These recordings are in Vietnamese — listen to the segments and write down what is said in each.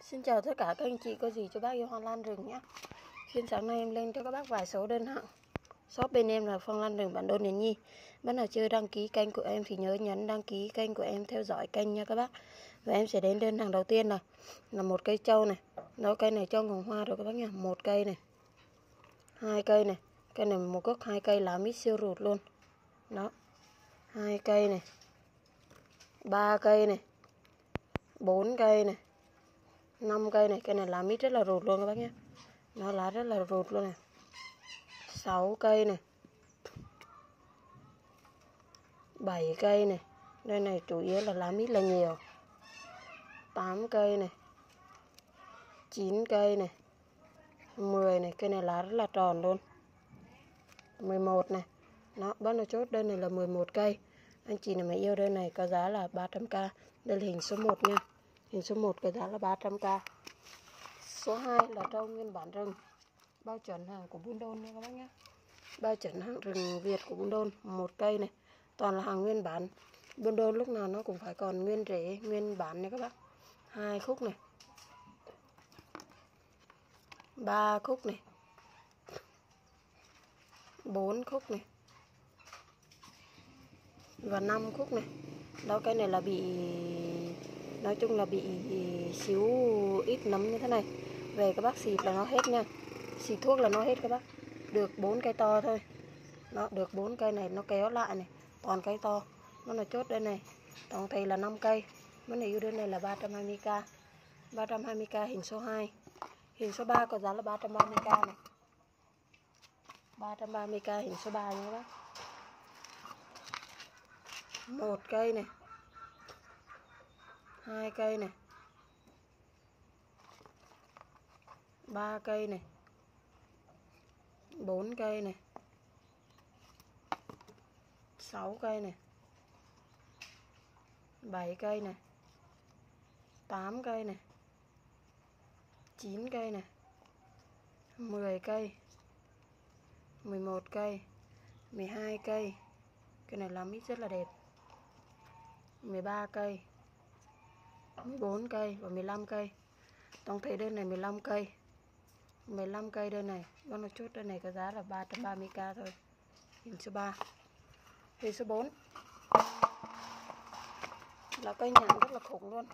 Xin chào tất cả các anh chị, có gì cho bác yêu hoa lan rừng nhé. Xin sáng nay em lên cho các bác vài số đơn hàng. Shop bên em là Phong Lan Rừng, bản Đôn Điền Nhi. Bác nào chưa đăng ký kênh của em thì nhớ nhấn đăng ký kênh của em, theo dõi kênh nha các bác. Và em sẽ đến đơn hàng đầu tiên là một cây trâu này. Đó, cây này cho ngồng hoa rồi các bác nha. Một cây này, hai cây này, cây này một gốc hai cây, lá mít siêu rụt luôn. Đó, hai cây này, ba cây này, bốn cây này, 5 cây này. Cây này lá mít rất là rụt luôn các bác nhé. Nó lá rất là rụt luôn này. 6 cây này, 7 cây này. Đây này chủ yếu là lá mít là nhiều. 8 cây này, 9 cây này, 10 này. Cây này lá rất là tròn luôn. 11 này. Nó bác nó chốt đơn này là 11 cây. Anh chị nào mà yêu đơn này có giá là 300k. Đây là hình số 1 nha. Hình số 1 có giá là 300k. Số 2 là trâu nguyên bản rừng, bao chuẩn hàng của Buôn Đôn nha các bác nhé. Bao chuẩn hàng rừng Việt của Buôn Đôn. Một cây này toàn là hàng nguyên bản. Buôn Đôn lúc nào nó cũng phải còn nguyên rễ, nguyên bản nha các bác. 2 khúc này, 3 khúc này, 4 khúc này và 5 khúc này. Đó, cái này là bị, nói chung là bị xíu ít nấm như thế này. Về các bác xịt là nó hết nha. Xịt thuốc là nó hết các bác. Được 4 cây to thôi. Nó được 4 cây này, nó kéo lại này, toàn cây to. Nó là chốt đây này. Tổng thể là 5 cây. Nó này ưu đơn này là 320k. 320k hình số 2. Hình số 3 có giá là 330k này. 330k hình số 3 nha các bác. Một cây này, 2 cây này, 3 cây này, 4 cây này, 6 cây này, 7 cây này, 8 cây này, 9 cây này, 10 cây, 11 cây, 12 cây. Cái này làm mít rất là đẹp. 13 cây, 14 cây và 15 cây. Tổng thể đơn này 15 cây. 15 cây đơn này. Bác nó chốt đơn này có giá là 330k thôi. Hình số 3. Hình số 4 là cây nhãn rất là khủng luôn.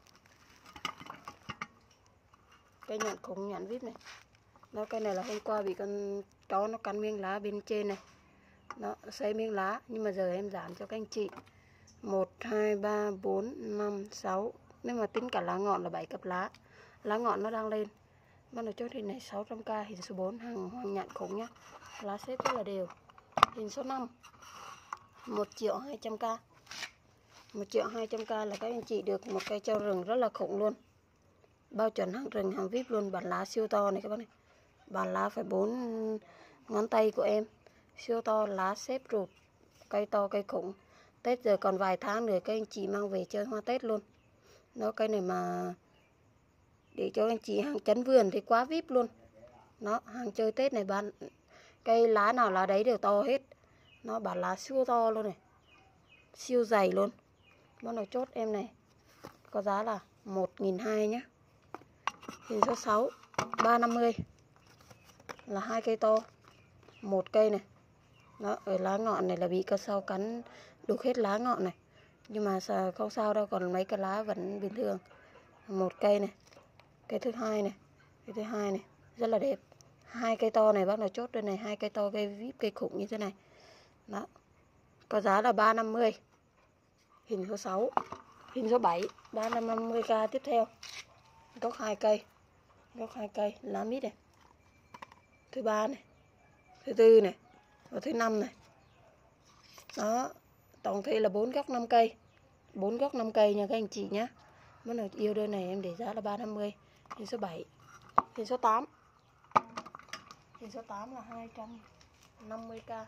Cây nhãn khủng, nhãn vip này. Đó, cây này là hôm qua bị con chó nó cắn miếng lá bên trên này. Nó xây miếng lá, nhưng mà giờ em giảm cho các anh chị. 1, 2, 3, 4, 5, 6. Nếu mà tính cả lá ngọn là 7 cặp lá. Lá ngọn nó đang lên. Bắt đầu chốt hình này 600k. Hình số 4 hàng hoang nhãn khủng nhá. Lá xếp rất là đều. Hình số 5 1.200k. 1.200k là các anh chị được một cây trâu rừng rất là khủng luôn. Bao chuẩn hàng rừng, hàng vip luôn. Bản lá siêu to này các bác này. Bản lá phải 4 ngón tay của em. Siêu to, lá xếp rụt. Cây to, cây khủng. Tết giờ còn vài tháng nữa các anh chị mang về chơi hoa Tết luôn. Nó cây này mà để cho anh chị hàng chấn vườn thì quá vip luôn. Nó hàng chơi Tết này bán cây lá nào lá đấy đều to hết. Nó bản lá siêu to luôn này. Siêu dày luôn. Bắt đầu chốt em này có giá là 1.200 nhé. Hình số 6 350 là 2 cây to. Một cây này. Đó, ở lá ngọn này là bị con sâu cắn đục hết lá ngọn này. Nhưng mà không sao đâu, còn mấy cái lá vẫn bình thường. Một cây này. Cây thứ hai này. Cây thứ hai này. Rất là đẹp. 2 cây to này bác nào chốt đây này. 2 cây to, cây vip, cây khủng như thế này. Đó. Có giá là 350. Hình số 6. Hình số 7 350k tiếp theo. Gốc 2 cây. Gốc 2 cây. Lá mít này. Thứ 3 này. Thứ 4 này. Và thứ 5 này. Đó. Tổng thể là 4 gốc 5 cây. 4 gốc 5 cây nha các anh chị nhé. Nếu nào yêu đơn này em để giá là 350. Hình số 7. Hình số 8. Hình số 8 là 250k.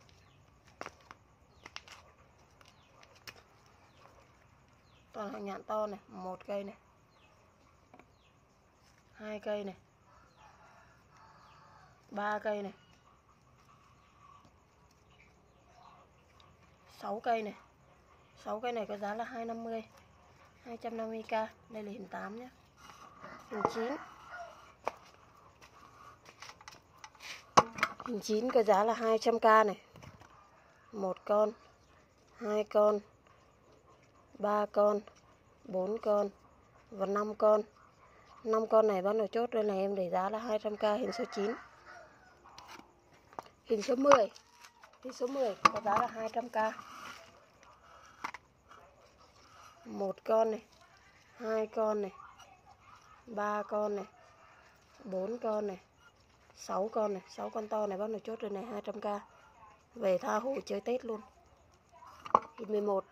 Toàn hàng nhãn to này. Một cây này. 2 cây này. 3 cây này. 6 cây này. 6 cây này có giá là 250. 250k. Đây là hình 8 nhé. Hình 9. Hình 9 có giá là 200k này. 1 con, 2 con, 3 con, 4 con và 5 con. 5 con này bắt đầu chốt đây này em để giá là 200k hình số 9. Hình số 10. Hình số 10 có giá là 200k. 1 con này, 2 con này, 3 con này, 4 con này, 6 con này, 6 con to này bắt đầu chốt đây này 200k. Về tha hồ chơi Tết luôn. Hình 11.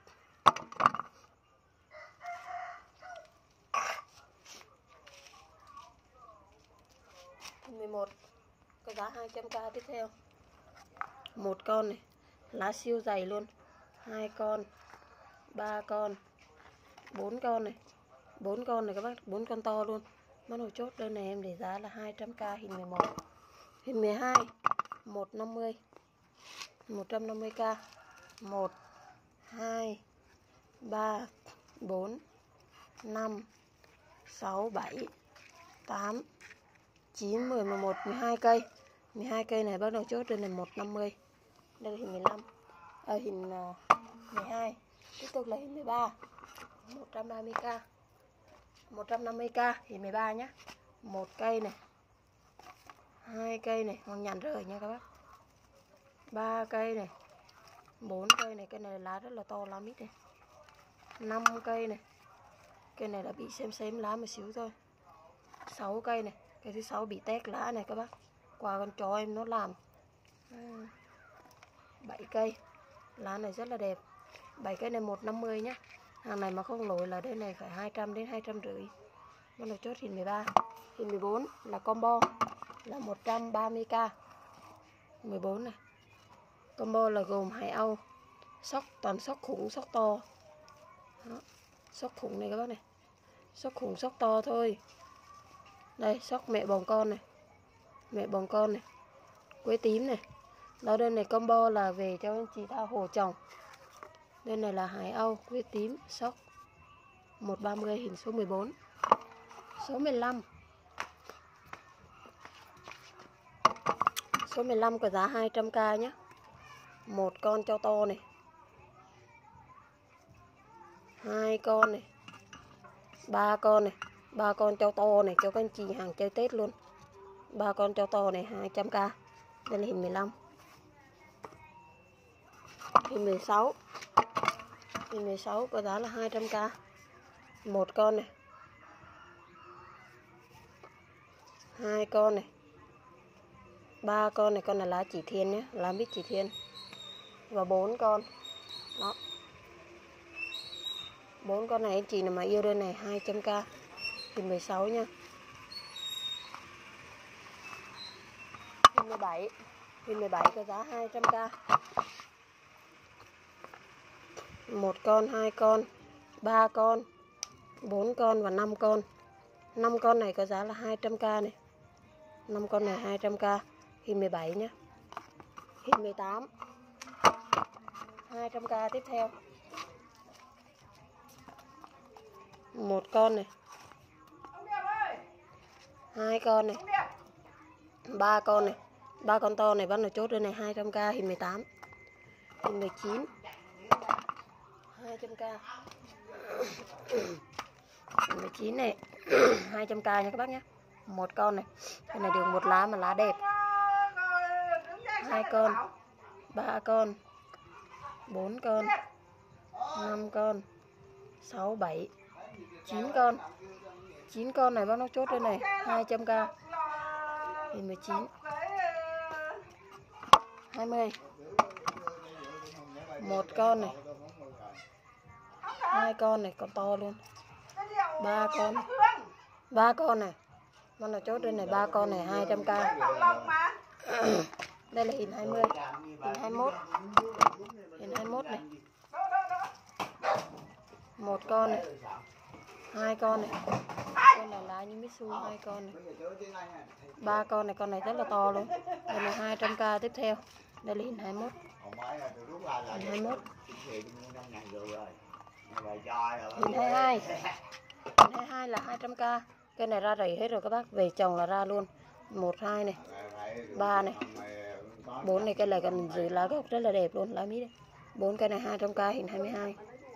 Hình 11 có giá 200k tiếp theo. 1 con này, lá siêu dày luôn. 2 con, 3 con, 4 con này. 4 con này các bác, 4 con to luôn. Bắt đầu chốt đây này em để giá là 200k hình 11. Hình 12 150. 150k. 1 2 3 4 5 6 7 8 9 10 11 12 cây. 12 cây này bắt đầu chốt đây là 150. Đây là hình 15. Hình 12. Tiếp tục là hình 13. 130k. 150k hình 13 nhá. 1 cây này. 2 cây này, hoàng nhàn rời nha các bác. 3 cây này. 4 cây này, cây này lá rất là to, lá mít này. 5 cây này. Cây này là bị xém lá một xíu thôi. 6 cây này, cây thứ 6 bị tét lá này các bác. Qua con chó em nó làm. 7 cây. Lá này rất là đẹp. 7 cây này 150 nhá. Hàng này mà không lỗi là đây này phải 200 đến 250. Bắt đầu chốt hình 13. Hình 14 là combo là 130k. 14 này. Combo là gồm hải âu, sóc, toàn sóc khủng, sóc to. Đó. Sóc khủng này các bác này. Sóc khủng, sóc to thôi. Đây, sóc mẹ bồng con này. Mẹ bồng con này. Quế tím này. Đó, đây này combo là về cho anh chị tha hồ trồng. Đây này là hải âu, quế tím, sóc 130 hình số 14. Số 15. Số 15 có giá 200k nhé. 1 con trâu to này. 2 con này. 3 con này. 3 con trâu to này cho các anh chị hàng chơi Tết luôn. 3 con trâu to này 200k. Đây là hình 15. Hình 16. Hình 16 có giá là 200k. 1 con này. 2 con này. 3 con này, con là lá chỉ thiên nhé, lá mít chỉ thiên. Và 4 con. Đó. 4 con này anh chị nào mà yêu đơn này 200k. Hình 16 nha. Hình 17. Hình 17 có giá 200k. 1 con, 2 con, 3 con, 4 con và 5 con. 5 con này có giá là 200k này. 5 con này 200k. Hình 17 nhé. Hình 18 200k tiếp theo. 1 con này. 2 con này. 3 con này. 3 con to này bắt đầu chốt đây này 200k hình 18. Hình 19 200k. Hình 19 này 200k nha các bác nhé. 1 con này. Cái này được 1 lá mà lá đẹp. 2 con, 3 con, 4 con, 5 con, 6, 7, 9 con. 9 con này bác nó chốt đây này 200k. Hình 19. 20. 1 con này. 2 con này còn to luôn. 3 con này. 3 con này. Bác nó chốt đây này 3 con này 200k. Đây là hình 20. Hình 21. Hình 21 này. 1 con này. 2 con này. Con này lá như Mitsu 2 con này. 3 con này, con này rất là to luôn. Đây là 200k tiếp theo. Đây là hình 21. Hình 21. Hình 22. Hình 22 là 200k. Cái này ra rầy hết rồi các bác, về trồng là ra luôn. 1, 2 này, 3 này, 4 này, cây này còn giữ lá gốc rất là đẹp luôn, lá mít đây. 4 cây này 200k, hình 22.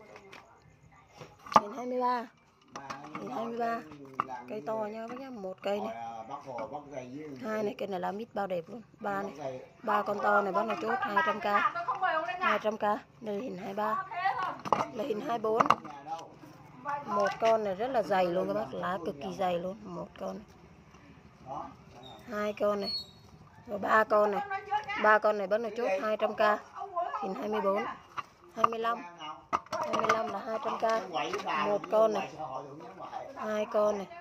Hình 23. Hình 23. Cây to nha bác nhá, 1 cây này. 2 này, cây này lá mít bao đẹp luôn. 3 này, 3 con to này bác này chốt 200k. 200k. Đây hình 23. Là hình 24. 1 con này rất là dày luôn các bác, lá cực kỳ dày luôn. 1 con này. 2 con này. Rồi 3 con này. 3 con này bác này chốt 200k. Hình 24. 25. 25 là 200k. 1 con này. 2 con này.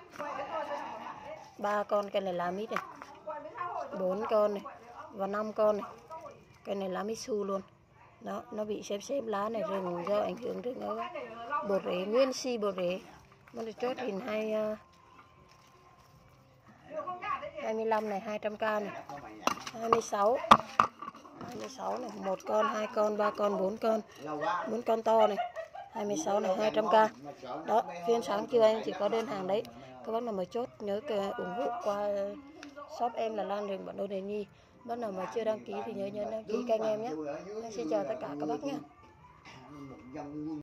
3 con, cây này lá mít này. 4 con này. Và 5 con này. Cây này lá mít su luôn. Đó, nó bị xém lá này, rừng do ảnh hưởng rừng ở bột rễ, nguyên si bột rễ. Nó được chốt hình 25 này, 200k này. 26. 26 này, 1 con, 2 con, 3 con, 4 con. 4 con to này. 26 này, 200k. Đó, phiên sáng chiều anh chỉ có đơn hàng đấy. Các bác nào mà chốt nhớ ủng hộ qua shop em là Lan Rừng Bản Đồ Đề Nhi. Bác nào mà chưa đăng ký thì nhớ đăng ký kênh em nhé. Xin chào tất cả các bác nhé.